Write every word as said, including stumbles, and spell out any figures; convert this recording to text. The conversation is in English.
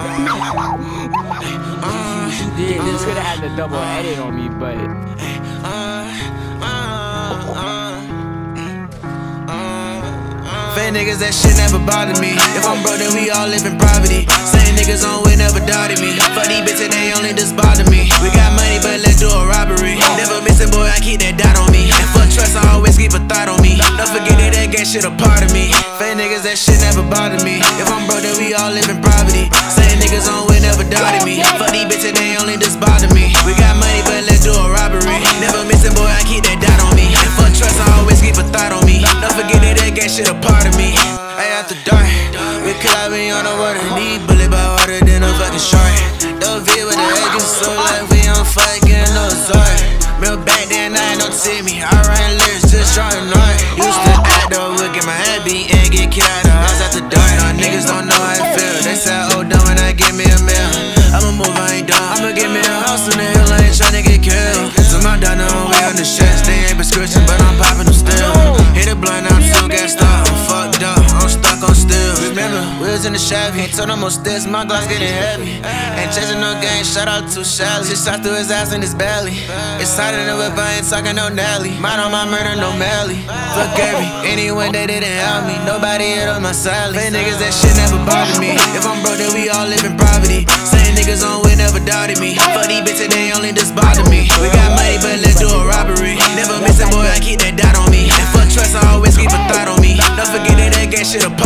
Yeah, this could have had the double edit on me, but fake niggas, that shit never bothered me. If I'm broke, then we all live in poverty. Same niggas on way never doubted me. Fuck these bitches, they only just bother me. We got money, but let's do a robbery. Never missing, boy, I keep that dot on me. And fuck trust, I always keep a thought on me. Don't forget that that gang shit a part of me. Fake niggas, that shit never bothered me. If I'm broke, then we all live in poverty. Same niggas on way never doubted me. Fuck these bitches, they only just bother me. We got money, but let's do a robbery. Never missing, boy, I keep that dot on me. And fuck trust, I always keep a thought on me. Don't forget that that gang shit a part of me. Hey, after dark, we could have been on the water. Need bullet by water, then a fucking shark. Don't be with the edges, so like we on fight, getting no resort. Real back then, I ain't no see me. I write lyrics, just trying to used to act though, look at my head beat and get kicked out of the house after dark. Y'all niggas don't know how it feel. They say, oh, dumb when I give me a meal. I'ma move, I ain't dumb. I'ma give me a house in the hill, I ain't tryna get killed. So my dog know we on the stress. They ain't prescription, but I'm popping them still. Hit a blunt, I'm so gassed up. I'm fucked up, I'm stuck on still. Remember, we was in the Chevy, ain't told no more sticks, my glass getting heavy. Ain't chasing no game, shout out to Shelly. Just shot through his ass in his belly. It's hot in the whip, I ain't talking no Nelly. Mind on my murder, no Melly. Fuck every, anyone they didn't help me. Nobody hit on my salary. Fake niggas, that shit never bothered me. If I'm broke, then we all live in poverty. Same niggas on way never doubted me. Fuck these bitches, they only just bother me. We got money, but let's do a robbery. Never missing, boy, I keep that dot on me. And fuck trust, I always keep a thought on me. Don't forget that that gang shit a